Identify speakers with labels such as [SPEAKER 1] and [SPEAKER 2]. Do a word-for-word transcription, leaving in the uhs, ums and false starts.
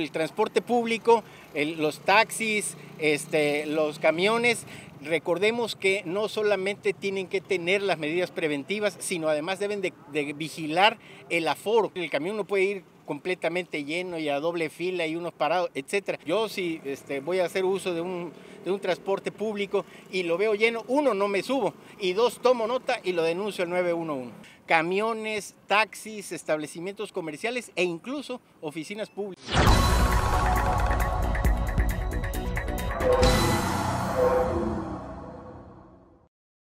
[SPEAKER 1] El transporte público, el, los taxis, este, los camiones, recordemos que no solamente tienen que tener las medidas preventivas, sino además deben de, de vigilar el aforo. El camión no puede ir completamente lleno y a doble fila y unos parados, etcétera. Yo si este, voy a hacer uso de un, de un transporte público y lo veo lleno, uno, no me subo, y dos, tomo nota y lo denuncio al nueve uno uno. Camiones, taxis, establecimientos comerciales e incluso oficinas públicas.